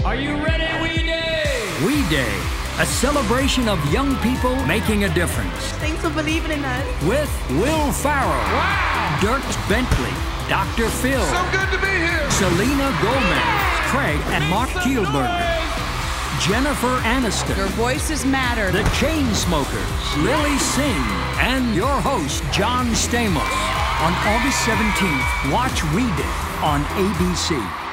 Are you ready, We Day? We Day, a celebration of young people making a difference. Thanks for believing in us. With Will Farrell, Wow! Dirk Bentley, Dr. Phil, So good to be here! Selena Gomez, Craig and Marc Kielburger, Jennifer Aniston, Your voices matter. The Chainsmokers, Lily Singh, and your host, John Stamos. On August 17th, watch We Day on ABC.